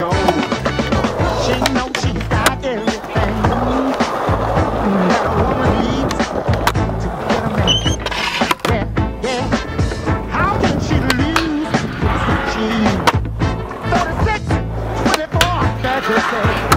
go. She knows she's got everything that a woman needs to get a man. Yeah, yeah. How can she lose? She 36, 24, 36.